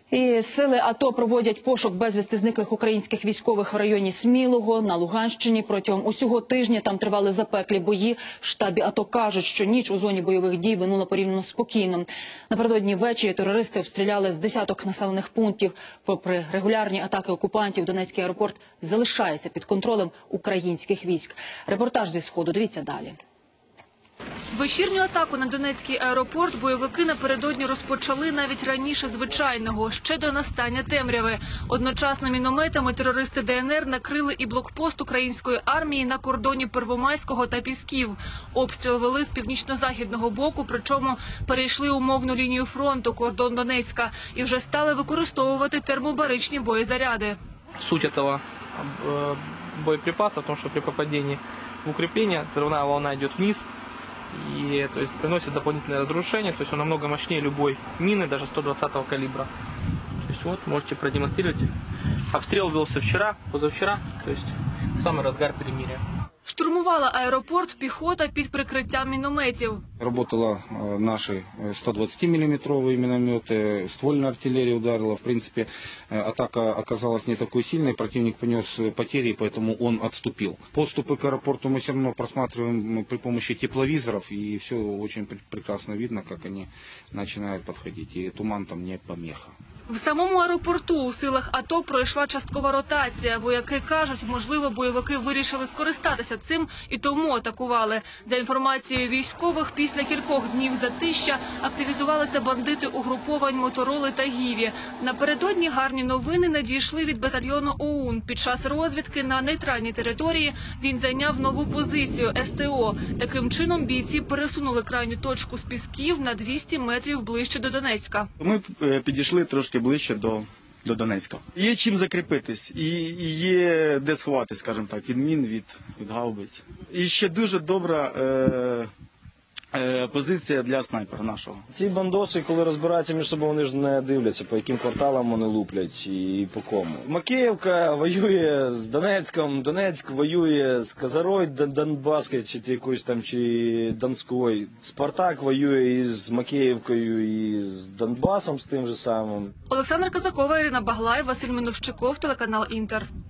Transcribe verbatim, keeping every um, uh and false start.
І сили АТО проводять пошук безвісти зниклих українських військових в районі Смілого, на Луганщині. Протягом усього тижня там тривали запеклі бої. В штабі АТО кажуть, що ніч у зоні бойових дій минула порівняно спокійно. Напередодні ввечері терористи обстріляли з десяток населених пунктів. Попри регулярні атаки окупантів, Донецький аеропорт залишається під контролем українських військ. Репортаж зі Сходу. Дивіться далі. Вечірню атаку на Донецький аеропорт бойовики напередодні розпочали навіть раніше звичайного, ще до настання темряви. Одночасно мінометами терористи ДНР накрили і блокпост української армії на кордоні Первомайського та Пісків. Обстріл вели з північно-західного боку, причому перейшли умовну лінію фронту, кордон Донецька, і вже стали використовувати термобаричні боєзаряди. Суть этого боеприпаса в том, что при попадении в укрепление взрывная волна идет вниз, и то есть приносит дополнительное разрушение, то есть он намного мощнее любой мины, даже сто двадцатого калибра. То есть вот, можете продемонстрировать. Обстрел велся вчера, позавчера, то есть в самый разгар перемирия. Штурмувала аеропорт піхота під прикриттям мінометів. Работала наши сто двадцатимиллиметровые минометы, ствольная артиллерия ударила. В принципе, атака оказалась не такой сильной, противник понес потери, поэтому он отступил. Подступы к аэропорту мы все равно просматриваем при помощи тепловизоров, и все очень прекрасно видно, как они начинают подходить, и туман там не помеха. В самому аеропорту у силах АТО пройшла часткова ротація. Вояки кажуть, можливо, бойовики вирішили скористатися цим і тому атакували. За інформацією військових, після кількох днів затища активізувалися бандити угруповань Мотороли та Гіві. Напередодні гарні новини надійшли від батальйону ОУН. Під час розвідки на нейтральній території він зайняв нову позицію – СТО. Таким чином бійці пересунули крайню точку з Пісків на двісті метрів ближче до Донецька. Ми підійшли трошки ближче до, до Донецька. Є чим закріпитись і, і є де сховатись, скажімо так, від мін, від, від гаубиць. І ще дуже добра е, е, позиція для снайпера нашого. Ці бандоси, коли розбираються між собою, вони ж не дивляться, по яким кварталам вони луплять і по кому. Макеївка воює з Донецьком, Донецьк воює з Козарой Донбаською, чи якоюсь там, чи Донською. Спартак воює із Макеївкою, і з Донбасом, з тим же самим. Олександр Казакова, Ірина Баглай, Василь Миновщиков, телеканал Інтер.